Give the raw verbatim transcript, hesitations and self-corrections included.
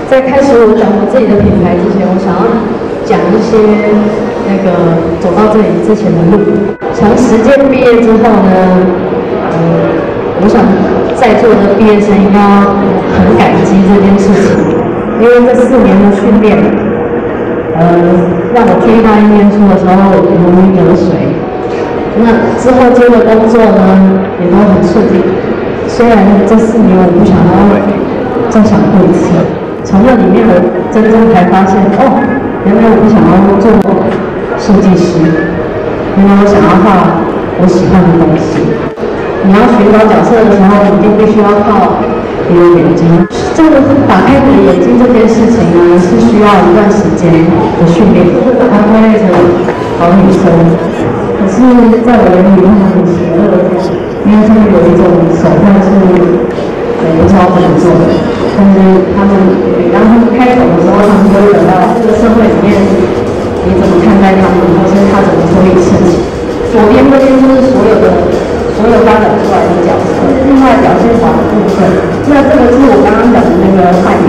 在开始我讲我自己的品牌之前，我想要讲一些那个走到这里之前的路。从实践毕业之后呢，呃，我想在座的毕业生应该很感激这件事情，因为这四年的训练，呃，让我去意大利念书的时候如鱼得水。那之后接的工作呢，也都很顺利。虽然这四年我不想要再想过一次。从那里面，我真正才发现，哦，原来我不想要做设计师，原来我想要画我喜欢的东西。你要寻找角色的时候，你就必须要靠你的眼睛。这个打开你的眼睛这件事情呢，是需要一段时间的训练。她归类成好女生，可是在我眼里，她很邪恶，因为她们有一种手段是，呃，不知道怎么做的。但是他们，然后他们开口的时候，他们就会等到这个社会里面你怎么看待他们，或是他怎么处理事情。左边这边就是所有的所有发展出来的角色，另外表现法的部分。那这个是我刚刚讲的那个扮演，